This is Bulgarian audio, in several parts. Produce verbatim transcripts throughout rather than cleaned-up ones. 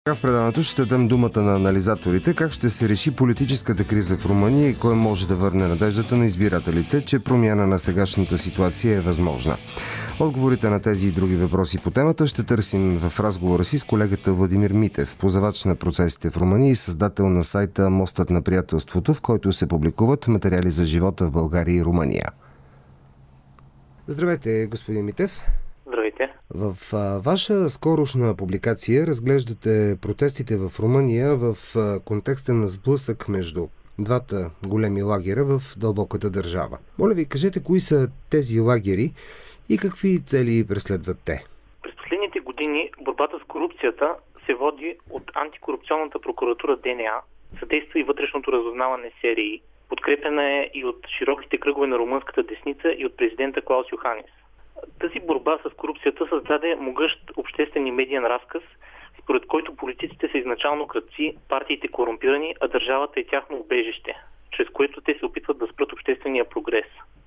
В предаването ще дадем думата на анализаторите как ще се реши политическата криза в Румъния и кой може да върне надеждата на избирателите, че промяна на сегашната ситуация е възможна. Отговорите на тези и други въпроси по темата ще търсим в разговора си с колегата Владимир Митев, познавач на процесите в Румъния и създател на сайта Мостът на приятелството, в който се публикуват материали за живота в България и Румъния. Здравейте, господин Митев. Здравейте. В а, ваша скорошна публикация разглеждате протестите в Румъния в а, контекста на сблъсък между двата големи лагера в дълбоката държава. Моля ви, кажете кои са тези лагери и какви цели преследват те? През последните години борбата с корупцията се води от антикорупционната прокуратура Д Н А, съдейства и вътрешното разузнаване С Р И, подкрепена е и от широките кръгове на румънската десница и от президента Клаус Йоханис. Тази борба с корупцията създаде могъщ обществен и медиен разказ, според който политиците са изначално крадци, партиите корумпирани, а държавата е тяхно убежище, чрез което те се опитват да спрат обществения прогрес.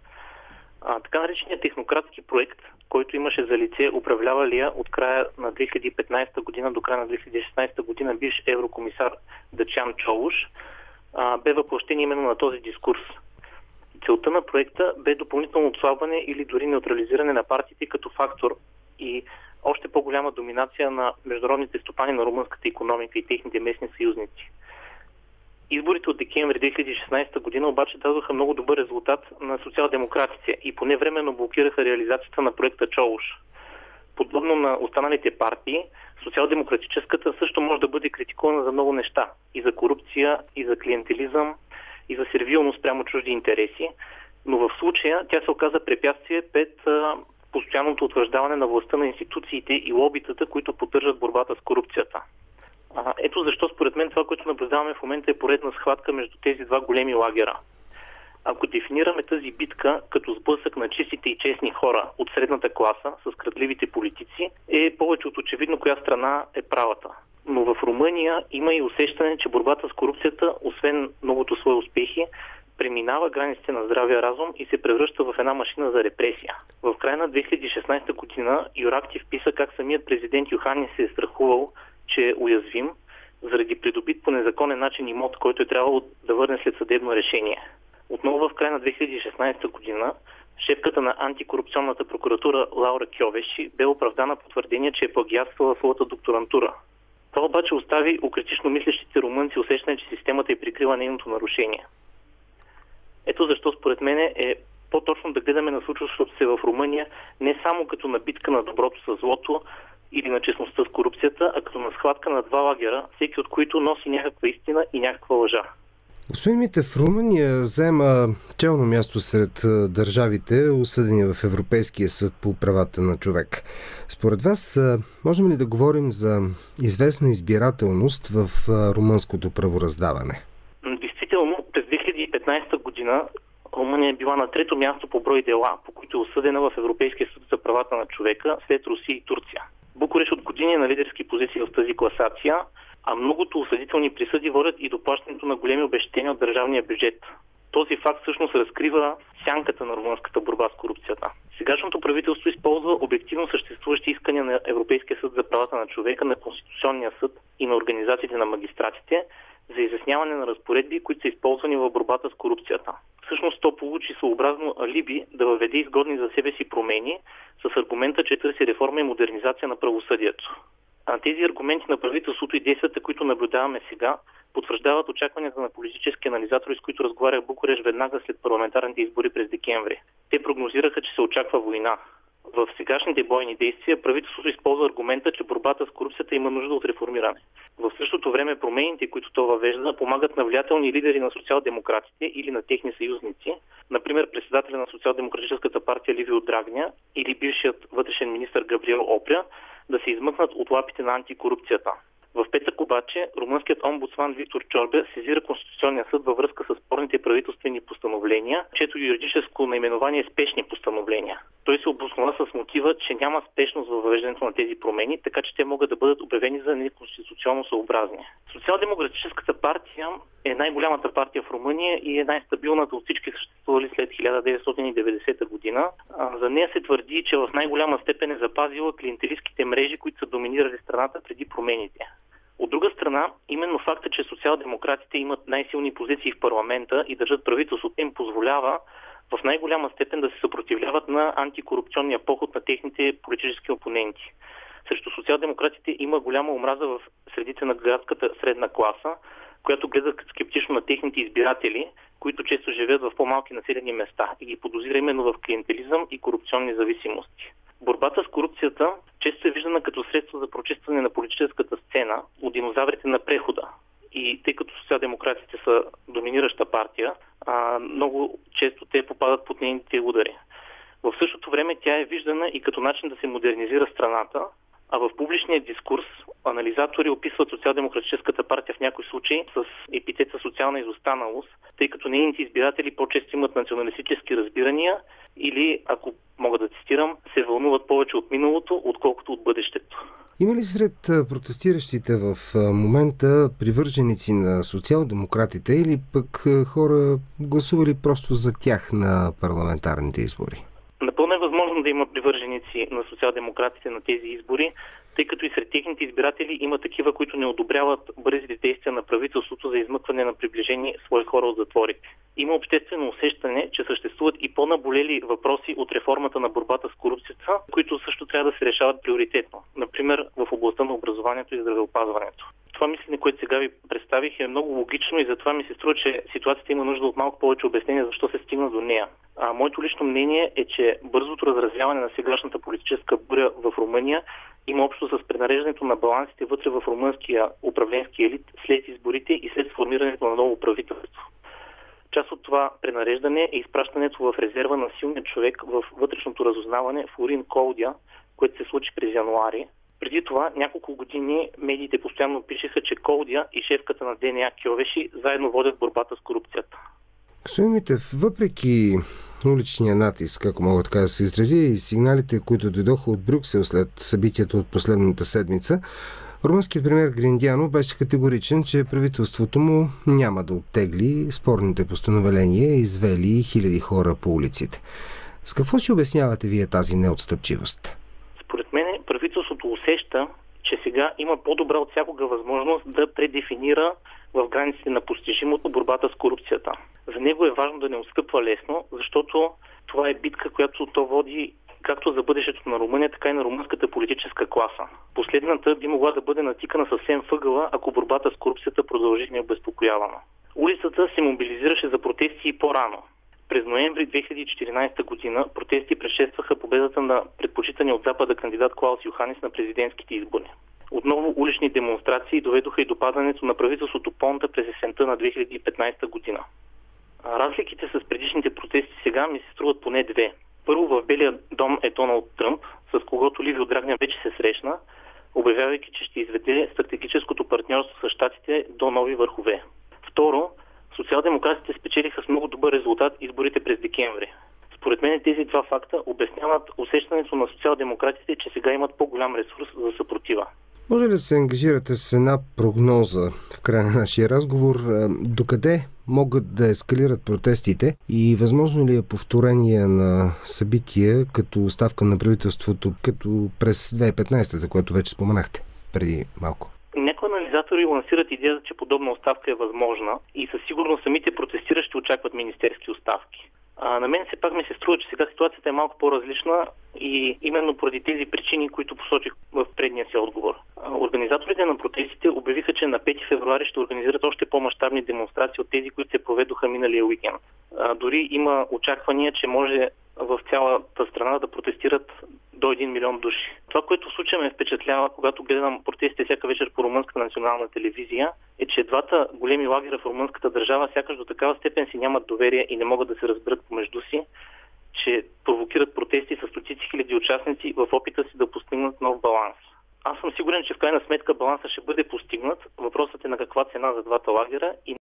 А, така нареченият технократски проект, който имаше за лице управлявалия от края на две хиляди и петнадесета година до края на две хиляди и шестнадесета година бивш еврокомисар Дачиан Чолуш, а, бе въплъщение именно на този дискурс. Целта на проекта бе допълнително отслабване или дори неутрализиране на партиите като фактор и още по-голяма доминация на международните стопани на румънската икономика и техните местни съюзници. Изборите от декември две хиляди и шестнадесета година обаче дадоха много добър резултат на социал-демократите и поне временно блокираха реализацията на проекта Чолуш. Подобно на останалите партии, социал-демократическата също може да бъде критикувана за много неща. И за корупция, и за клиентелизъм, и за сервилност прямо чужди интереси, но в случая тя се оказа препятствие пред а, постоянното утвърждаване на властта на институциите и лобитата, които поддържат борбата с корупцията. А, ето защо според мен това, което наблюдаваме в момента е поредна схватка между тези два големи лагера. Ако дефинираме тази битка като сблъсък на чистите и честни хора от средната класа с крадливите политици, е повече от очевидно коя страна е правата. Но в Румъния има и усещане, че борбата с корупцията, освен многото свои успехи, преминава границите на здравия разум и се превръща в една машина за репресия. В края на две хиляди и шестнадесета година Юрактив писа как самият президент Йоханис се е страхувал, че е уязвим заради придобит по незаконен начин имот, който е трябвало да върне след съдебно решение. Отново в края на две хиляди и шестнадесета година шефката на антикорупционната прокуратура Лаура Кьовеши бе оправдана по твърдение, че е плагиатствала своята докторантура. Това обаче остави у критично мислещите румънци усещане, че системата е прикрила нейното нарушение. Ето защо според мен е по-точно да гледаме на случващото се в Румъния не само като на битка на доброто с злото или на честността с корупцията, а като на схватка на два лагера, всеки от които носи някаква истина и някаква лъжа. Господин Митев, Румъния заема челно място сред държавите, осъдени в Европейския съд по правата на човек. Според вас, можем ли да говорим за известна избирателност в румънското правораздаване? Действително, през две хиляди и петнадесета година Румъния е била на трето място по брой дела, по които е осъдена в Европейския съд за правата на човека след Русия и Турция. Букурещ от години е на лидерски позиции в тази класация, а многото осъдителни присъди водят и до плащането на големи обезщетения от държавния бюджет. Този факт всъщност разкрива сянката на румънската борба с корупцията. Сегашното правителство използва обективно съществуващи искания на Европейския съд за правата на човека, на Конституционния съд и на организациите на магистратите за изясняване на разпоредби, които са използвани в борбата с корупцията. Всъщност то получи своеобразно алиби да въведе изгодни за себе си промени с аргумента, че търси реформа и модернизация на правосъдието. А тези аргументи на правителството и действията, които наблюдаваме сега, потвърждават очакванията на политически анализатори, с които разговарях Букурещ веднага след парламентарните избори през декември. Те прогнозираха, че се очаква война. В сегашните бойни действия правителството използва аргумента, че борбата с корупцията има нужда от реформиране. В същото време промените, които то въвежда, помагат на влиятелни лидери на социал-демократите или на техни съюзници, например председателя на социал-демократическата партия Ливио Драгня или бившият вътрешен министър Габриел Опря, да се измъкнат от лапите на антикорупцията. В петък обаче румънският омбудсман Виктор Чорбе сезира Конституционния съд във връзка с спорните правителствени постановления, чието юридическо наименование е спешни постановления. Той се обоснова с мотива, че няма спешност във въвеждането на тези промени, така че те могат да бъдат обявени за неконституционно съобразни. Социал-демократическата партия е най-голямата партия в Румъния и е най-стабилната от всички съществували след хиляда деветстотин и деветдесета година. За нея се твърди, че в най-голяма степен е запазила клиентелистските мрежи, които са доминирали страната преди промените. От друга страна, именно факта, че социал-демократите имат най-силни позиции в парламента и държат правителството, им позволява в най-голяма степен да се съпротивляват на антикорупционния поход на техните политически опоненти. Срещу социал-демократите има голяма омраза в средите на градската средна класа, която гледа скептично на техните избиратели, които често живеят в по-малки населени места и ги подозира именно в клиентелизъм и корупционни зависимости. Борбата с корупцията често е виждана като средство за прочистване на политическата сцена от динозаврите на прехода. И тъй като социал-демократите са доминираща партия, а, много често те попадат под нейните удари. В същото време тя е виждана и като начин да се модернизира страната, а в публичния дискурс анализатори описват социал-демократическата партия в някои случаи с епитета социална изостаналост, тъй като нейните избиратели по-често имат националистически разбирания или, ако мога да цитирам, се вълнуват повече от миналото, отколкото от бъдещето. Има ли сред протестиращите в момента привърженици на социал-демократите или пък хора гласували просто за тях на парламентарните избори? Напълно е възможно да има привърженици на социал-демократите на тези избори, тъй като и сред техните избиратели има такива, които не одобряват бързите действия на правителството за измъкване на приближени свои хора от затворите. Има обществено усещане, че съществуват и по-наболели въпроси от реформата на борбата с корупцията, които също трябва да се решават приоритетно, например в областта на образованието и здравеопазването. Това мислене, което сега ви представих, е много логично и затова ми се струва, че ситуацията има нужда от малко повече обяснение защо се стигна до нея. А моето лично мнение е, че бързото разразяване на сегашната политическа буря в Румъния има общо с пренареждането на балансите вътре в румънския управленски елит след изборите и след сформирането на ново правителство. Част от това пренареждане е изпращането в резерва на силния човек в вътрешното разузнаване Флорин Колдя, което се случи през януари. Преди това няколко години медиите постоянно пишеха, че Колдя и шефката на ДНА Кьовеши заедно водят борбата с корупцията. Господин Митев, въпреки уличния натиск, ако мога така да се изрази, и сигналите, които дойдоха от Брюксел след събитието от последната седмица, румънският премиер Гриндяно беше категоричен, че правителството му няма да оттегли спорните постановления, извели хиляди хора по улиците. С какво си обяснявате вие тази неотстъпчивост? Според мен правителството усеща, че сега има по-добра от всякога възможност да предефинира в границите на постижимото борбата с корупцията. За него е важно да не отстъпва лесно, защото това е битка, която то води както за бъдещето на Румъния, така и на румънската политическа класа. Последната би могла да бъде натикана съвсем въгъла, ако борбата с корупцията продължи необезпокоявано. Улицата се мобилизираше за протести и по-рано. През ноември две хиляди и четиринадесета година протести предшестваха победата на предпочитания от Запада кандидат Клаус Йоханис на президентските избори. Отново улични демонстрации доведоха и до падането на правителството Понта през есента на две хиляди и петнадесета година. Разликите с предишните протести сега ми се струват поне две. Първо, в Белия дом е Доналд Тръмп, с когото Ливио Драгня вече се срещна, обявявайки, че ще изведе стратегическото партньорство с щатите до нови върхове. Второ, социал-демократите спечелиха с много добър резултат изборите през декември. Според мен тези два факта обясняват усещането на социал-демократите, че сега имат по-голям ресурс за съпротива. Може ли да се ангажирате с една прогноза в края на нашия разговор? Докъде могат да ескалират протестите и възможно ли е повторение на събития като оставка на правителството, като през две хиляди и петнадесета, за което вече споменахте преди малко? Някои анализатори лансират идеята, че подобна оставка е възможна и със сигурност самите протестиращи очакват министерски оставки. А на мен все пак ми се струва, че сега ситуацията е малко по-различна и именно поради тези причини, които посочих в предния си отговор. Организаторите на протестите обявиха, че на пети февруари ще организират още по-мащабни демонстрации от тези, които се проведоха миналия уикенд. А, дори има очаквания, че може в цялата страна да протестират до един милион души. Това, което в случая ме впечатлява, когато гледам протестите всяка вечер по румънската национална телевизия, е, че двата големи лагера в румънската държава сякаш до такава степен си нямат доверие и не могат да се разберат помежду си, че провокират протести с стотици хиляди участници в опита си да постигнат нов баланс. Аз съм сигурен, че в крайна сметка балансът ще бъде постигнат. Въпросът е на каква цена за двата лагера и